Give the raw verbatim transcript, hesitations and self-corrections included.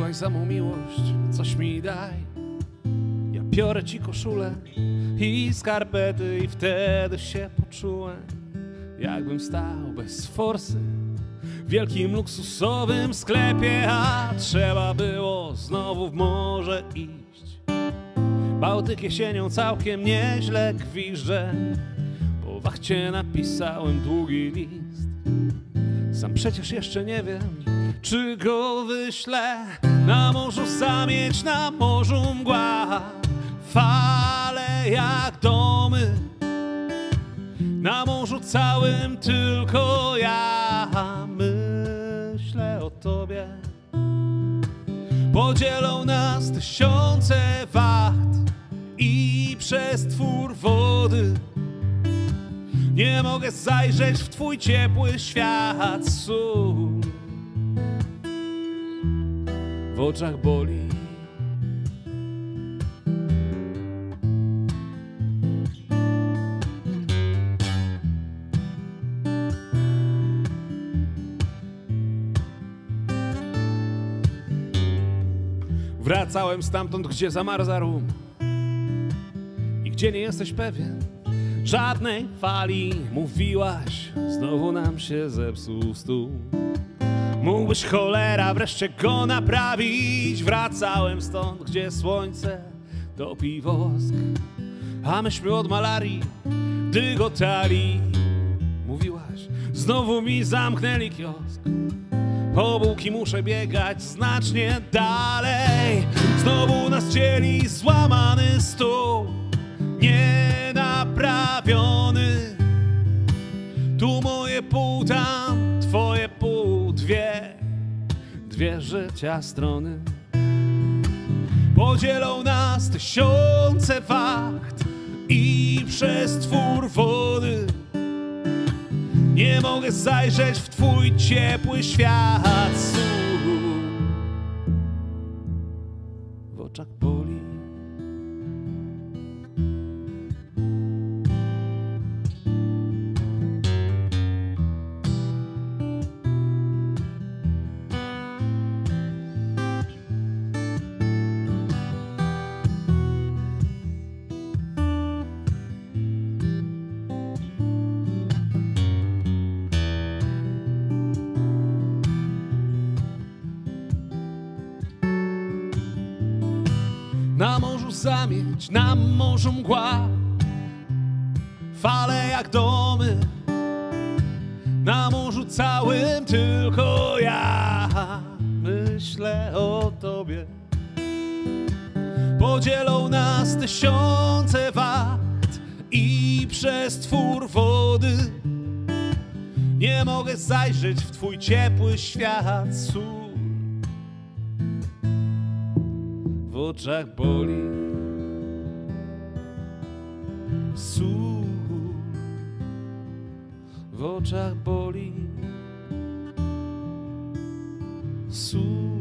Mówiłaś za mą miłość, coś mi daj. Ja biorę ci koszulę i skarpety i wtedy się poczułem, jakbym stał bez forsy w wielkim luksusowym sklepie, a trzeba było znowu w morze iść. Bałtyk jesienią całkiem nieźle gwizdże, po wachcie napisałem długi list. Sam przecież jeszcze nie wiem, czy go wyślę. Na morzu zamieć, na morzu mgła, fale jak domy. Na morzu całym tylko ja myślę o tobie. Podzielą nas tysiące wacht i przez twór wody nie mogę zajrzeć w twój ciepły świat. Sól w oczach boli. Wracałem stamtąd, gdzie zamarza rum i gdzie nie jesteś pewien żadnej fali. Mówiłaś, znowu nam się zepsuł stół. Mógłbyś, cholera, wreszcie go naprawić. Wracałem stąd, gdzie słońce topi wosk, a myśmy od malarii dygotali. Mówiłaś, znowu mi zamknęli kiosk. Po bułki muszę biegać znacznie dalej. Znowu nas dzieli złamany stół, nienaprawiony. Tu moje pół, tam twoje pół. Dwie, dwie życia strony. Podzielą nas tysiące wacht i przez twór wody nie mogę zajrzeć w twój ciepły świat. Sól w oczach boli. Na morzu zamieć, na morzu mgła, fale jak domy. Na morzu całym tylko ja myślę o tobie. Podzielą nas tysiące wacht i przez twór wody nie mogę zajrzeć w twój ciepły świat. Sól w oczach boli. Sól w oczach boli. Sól